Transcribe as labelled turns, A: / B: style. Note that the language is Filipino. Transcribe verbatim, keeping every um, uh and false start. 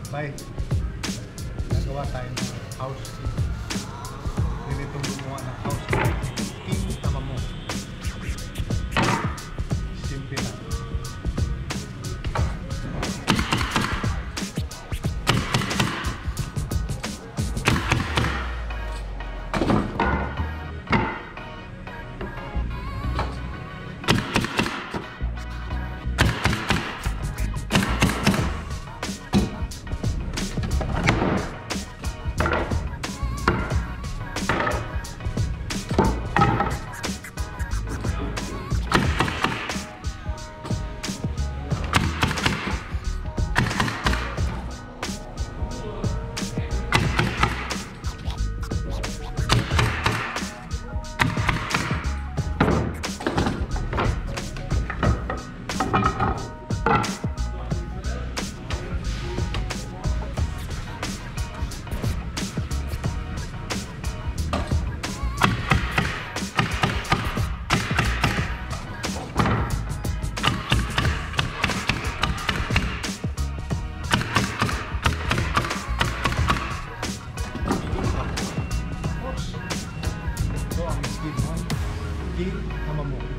A: Bye. Nagawa tayo ng house key. Ganitong gumawa ng house key. King tama mo. Simple lang. King tama mo.